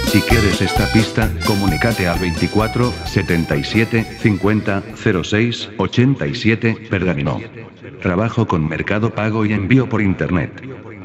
Si quieres esta pista, comunícate al 24 77 50 06 87. Pergamino. Trabajo con Mercado Pago y envío por internet.